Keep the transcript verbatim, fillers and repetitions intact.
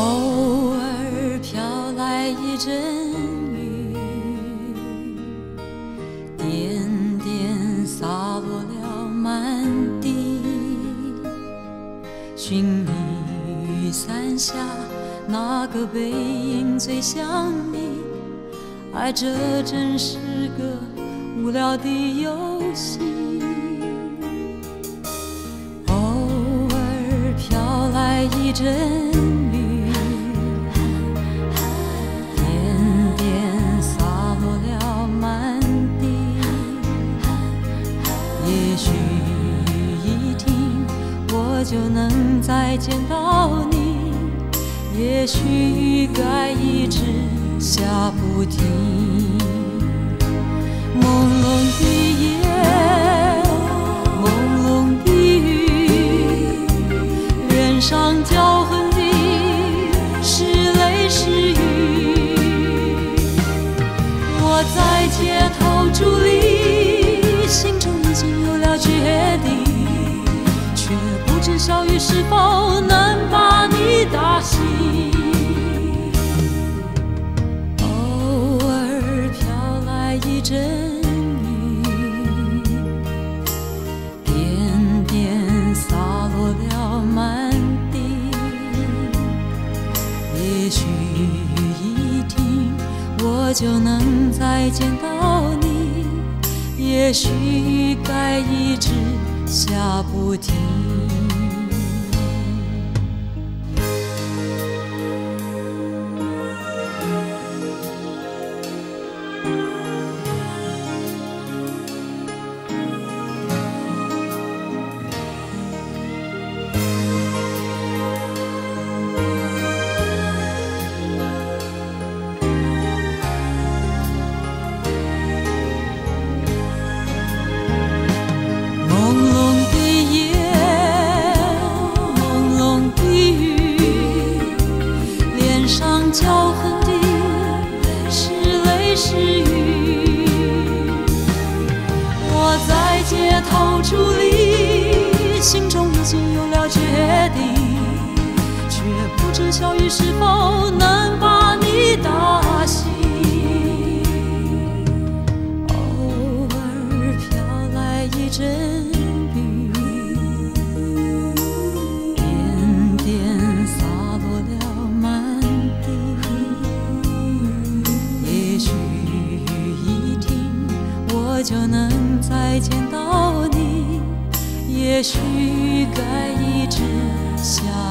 偶尔飘来一阵雨，点点洒落了满地。寻觅雨伞下那个背影最像你，爱这真是个无聊的游戏。偶尔飘来一阵雨，点点洒落了满地。也许雨一停，我就能再见到你，也许雨该一直下不停。朦胧的夜，朦胧的雨，脸上骄横的是泪是雨。我在街头伫立，心中已经有了决定，却不知小雨是否能把你打醒。偶尔飘来一阵雨，点点洒落了满地。也许雨一停，我就能再见到你，也许雨该一直下不停。骄横的是泪是雨，我在街头伫立，心中已经有了决定，却不知小雨是否能把你打醒。偶尔飘来一阵雨，点点洒落了满地。也许雨一停，我就能再见到你，也许该一直下